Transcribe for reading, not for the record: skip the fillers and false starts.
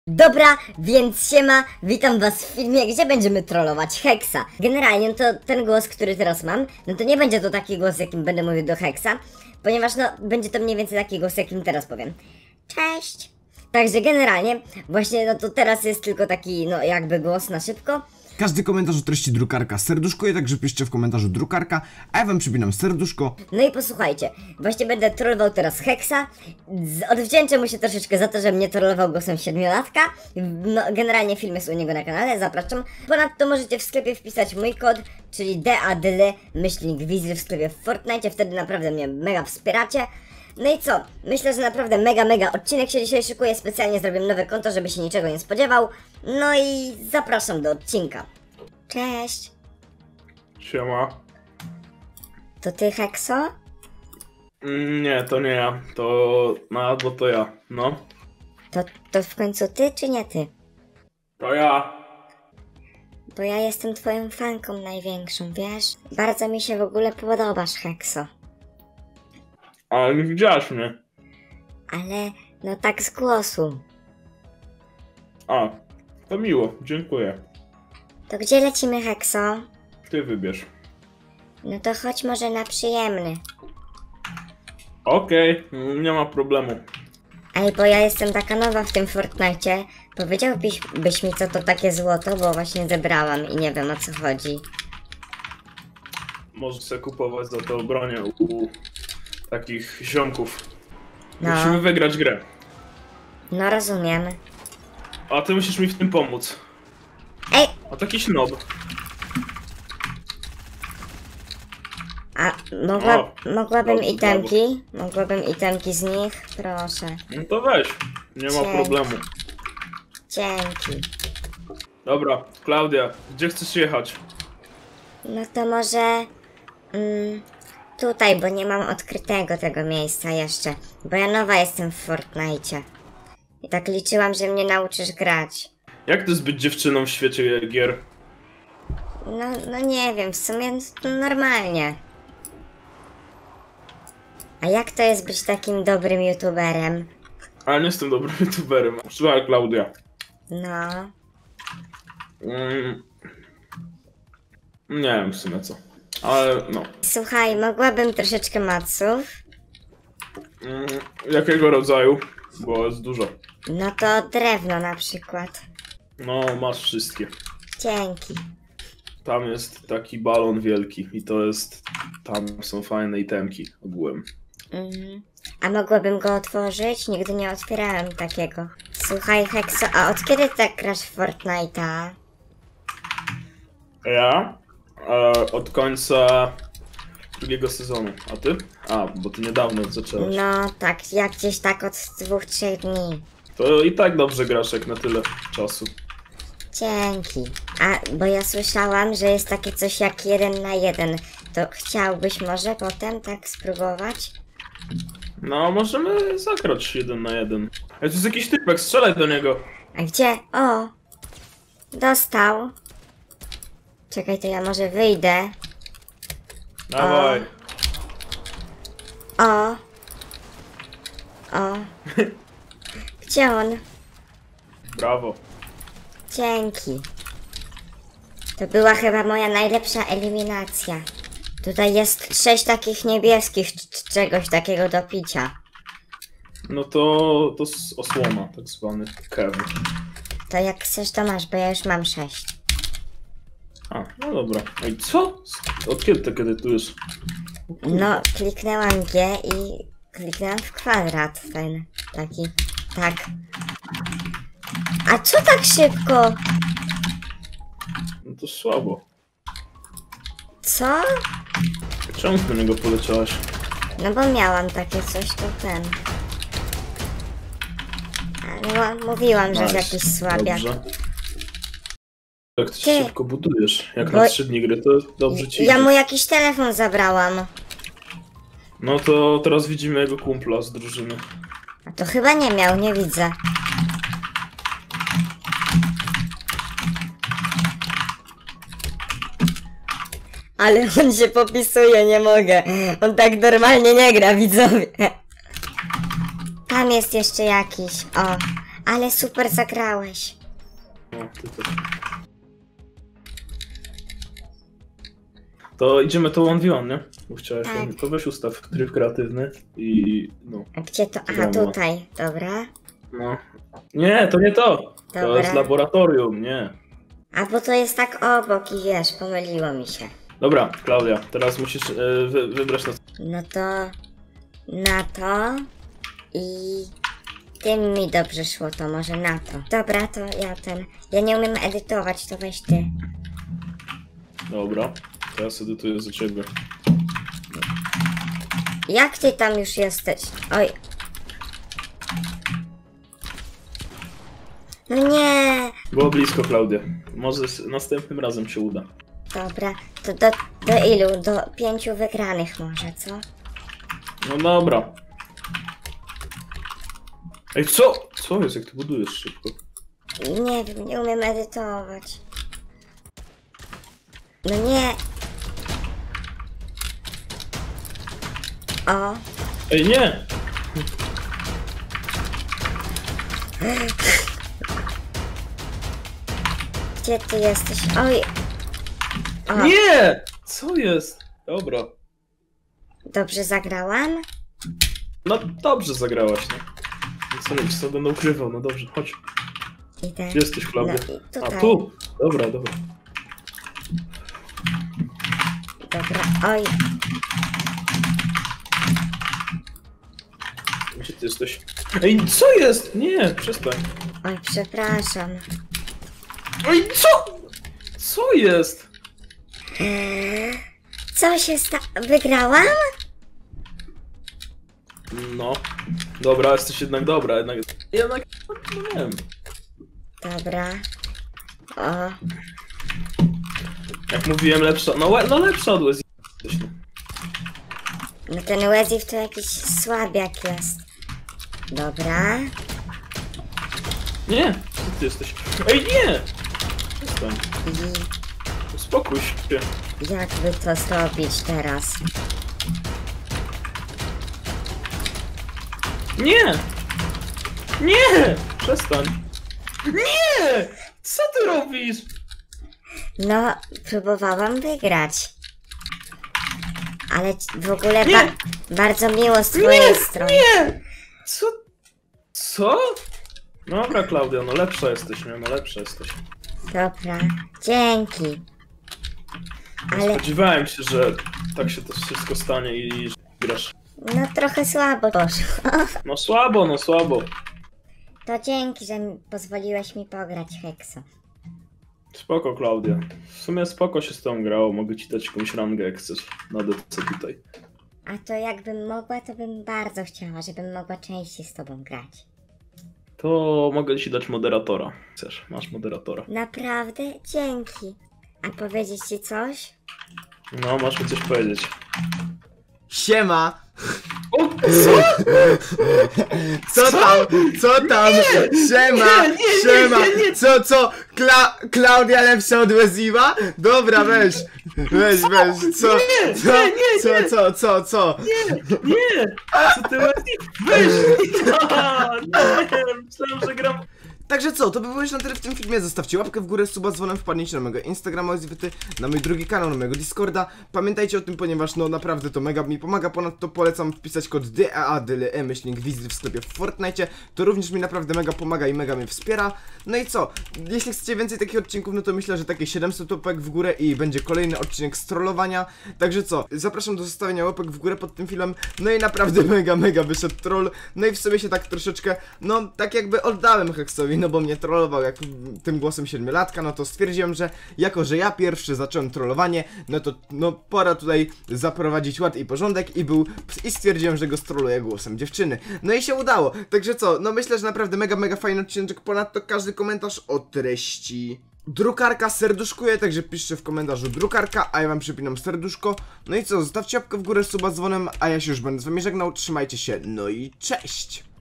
Dobra, więc siema, witam was w filmie, gdzie będziemy trollować Hexa. Generalnie to ten głos, który teraz mam, no to nie będzie to taki głos, jakim będę mówił do Hexa, ponieważ no, będzie to mniej więcej taki głos, jakim teraz powiem. Cześć! Także generalnie, właśnie no to teraz jest tylko taki, no jakby głos na szybko. Każdy komentarz o treści drukarka serduszkuje, także piszcie w komentarzu drukarka, a ja wam przypinam serduszko. No i posłuchajcie, właśnie będę trollował teraz Hexa. Odwdzięczę mu się troszeczkę za to, że mnie trollował głosem 7-latka. No, generalnie film jest u niego na kanale, zapraszam. Ponadto możecie w sklepie wpisać mój kod, czyli DADL-Wizry w sklepie w Fortnite, wtedy naprawdę mnie mega wspieracie. No i co? Myślę, że naprawdę mega odcinek się dzisiaj szykuje. Specjalnie zrobię nowe konto, żeby się niczego nie spodziewał. No i zapraszam do odcinka. Cześć! Siema. To ty, Hexo? Nie, to nie ja. Bo to ja. No. To w końcu ty, czy nie ty? To ja. Bo ja jestem twoją fanką największą, wiesz? Bardzo mi się w ogóle podobasz, Hexo. Ale nie widziałaś mnie. Ale, no tak z głosu. A, to miło. Dziękuję. To gdzie lecimy, Hexo? Ty wybierz. No to chodź może na przyjemny. Okej, nie ma problemu. Ej, bo ja jestem taka nowa w tym Fortnite. Powiedziałbyś mi, co to takie złoto, bo właśnie zebrałam i nie wiem, o co chodzi. Możesz sobie kupować za to bronię u takich ziomków. No. Musimy wygrać grę. No rozumiem. A ty musisz mi w tym pomóc. Ej! A to jakiś nob. A mogłabym itemki? Mogłabym itemki z nich? Proszę. No to weź. Nie ma problemu. Dzięki. Dobra, Klaudia, gdzie chcesz jechać? No to może... tutaj, bo nie mam odkrytego tego miejsca jeszcze. Bo ja nowa jestem w Fortnite. I tak liczyłam, że mnie nauczysz grać. Jak to jest być dziewczyną w świecie gier? No nie wiem, w sumie normalnie. A jak to jest być takim dobrym youtuberem? Ale nie jestem dobrym youtuberem. Słuchaj, Klaudia. No. Nie wiem w sumie co. Ale no. Słuchaj, mogłabym troszeczkę maców. Jakiego rodzaju? Bo jest dużo. No to drewno na przykład. No, masz wszystkie. Dzięki. Tam jest taki balon wielki i to jest... Tam są fajne itemki ogółem. A mogłabym go otworzyć? Nigdy nie otwierałem takiego. Słuchaj, Hexo, a od kiedy tak grasz w Fortnite'a? Ja? Od końca drugiego sezonu. A ty? A, bo ty niedawno zaczęłaś. No tak, jak gdzieś tak od 2-3 dni. To i tak dobrze grasz jak na tyle czasu. Dzięki. A, bo ja słyszałam, że jest takie coś jak 1 na 1. To chciałbyś może potem tak spróbować? No, możemy zagrać 1 na 1. Ale to jest jakiś typek, strzelaj do niego. A gdzie? O! Dostał. Czekaj, to ja może wyjdę. Dawaj. O! O! Gdzie on? Brawo. Dzięki. To była chyba moja najlepsza eliminacja. Tutaj jest 6 takich niebieskich, czegoś takiego do picia. No to osłona, tak zwany kew. To jak chcesz, to masz, bo ja już mam 6. A, no dobra. Ej, co? Od kiedy to edytujesz? No, kliknęłam G i kliknęłam w kwadrat ten taki. Tak. A co tak szybko? No to słabo. Co? Czemu do niego poleciałaś? No bo miałam takie coś, to ten. Ale mówiłam, że jest jakiś słabiak. Dobrze. Jak ty Ty, się szybko budujesz, jak bo- na 3 dni gry, to dobrze ci Ja idzie. mu jakiś telefon zabrałam. No to teraz widzimy jego kumpla z drużyny. A to chyba nie miał, nie widzę. Ale on się popisuje, nie mogę. On tak normalnie nie gra, widzowie. Tam jest jeszcze jakiś, o. Ale super zagrałeś. No, ty też. To idziemy to 1v1, nie? Bo chciałeś, Tak. to weź ustaw tryb kreatywny i no. A gdzie to? Aha, Wiadomo. tutaj. Dobra. No. Nie, to nie to! To Dobra. jest laboratorium, nie. A bo to jest tak obok i wiesz, pomyliło mi się. Dobra, Klaudia, teraz musisz wybrać na... No to... Na to... I... Tym mi dobrze szło, to może na to. Dobra, to ja ten... Ja nie umiem edytować, to weź ty. Dobra, teraz edytuję za ciebie. Jak ty tam już jesteś? Oj. No nie! Było blisko, Klaudia. Może następnym razem się uda. Dobra, to do ilu? Do 5 wygranych może, co? No dobra. Ej, co? Co jest, jak ty budujesz szybko? Nie wiem, nie umiem edytować. No nie! O! Ej, nie! Gdzie ty jesteś? Oj! O! Nie! Co jest? Dobra. Dobrze zagrałam? No dobrze zagrałaś, no. Co będę ukrywał, no dobrze, chodź. Idę. Gdzie jesteś, Klaudia? No i tutaj. A tu! Dobra, dobra. Dobra, oj! Gdzie ty jesteś? Ej, co jest? Nie, przestań. Oj, przepraszam. Ej, co? Co jest? Co się Wygrałam? No. Dobra, jesteś jednak dobra, jednak no nie wiem. Dobra. O, Jak mówiłem, lepsza, no lepsza od Wesley jesteś, no. no ten Wezif to jakiś słabiak jest. Dobra. Nie, co ty jesteś? Ej, nie! Przestań, I uspokój się. jakby to zrobić teraz? Nie! Nie! Przestań. Nie! Co ty robisz? No, próbowałam wygrać. Ale w ogóle Nie! bardzo miło z twojej strony. Nie! Co? Co? Dobra, Klaudia, no lepsza jesteś, nie? No lepsza jesteś. Dobra, dzięki. Ale Spodziewałem się, że tak się to wszystko stanie i że grasz. no trochę słabo poszło. No słabo, no słabo. To dzięki, że pozwoliłeś mi pograć, Hekso. Spoko, Klaudia. W sumie spoko się z tą grało, mogę ci dać jakąś rangę, jak chcesz. Na DC tutaj. A to jakbym mogła, to bym bardzo chciała, żebym mogła częściej z tobą grać. To mogę ci dać moderatora. Chcesz, masz moderatora. Naprawdę? Dzięki. A powiedzieć ci coś? No, masz mi coś powiedzieć. Siema! O, co? Co tam? Co tam? Siema! Siema! Co? Klaudia lepsza od Weziva? Dobra, weź! Co? Co? Nie! Co ty Wesley? Weź! Nie, myślałem, że gram... Także co, to by było już na tyle w tym filmie. Zostawcie łapkę w górę, suba z dzwonem, wpadnijcie na mojego Instagrama, na mój drugi kanał, na mojego Discorda. Pamiętajcie o tym, ponieważ no naprawdę to mega mi pomaga. Ponadto polecam wpisać kod DAADLE-wizyty w sklepie w Fortnite. To również mi naprawdę mega pomaga i mega mnie wspiera. No i co, jeśli chcecie więcej takich odcinków, no to myślę, że takie 700 łapek w górę i będzie kolejny odcinek z trollowania. Także co, zapraszam do zostawienia łapek w górę pod tym filmem. No i naprawdę mega wyszedł troll. No i w sobie się tak troszeczkę, no tak jakby oddałem Heksowi, no bo mnie trollował jak tym głosem 7-latka, no to stwierdziłem, że jako, że ja pierwszy zacząłem trollowanie, no to no pora tutaj zaprowadzić ład i porządek i stwierdziłem, że go strolluję głosem dziewczyny. No i się udało, także co, no myślę, że naprawdę mega fajny odcinek, ponadto każdy komentarz o treści. Drukarka serduszkuje, także piszcie w komentarzu drukarka, a ja wam przypinam serduszko. No i co, zostawcie łapkę w górę, suba z dzwonem, a ja się już będę z wami żegnał, trzymajcie się, no i cześć!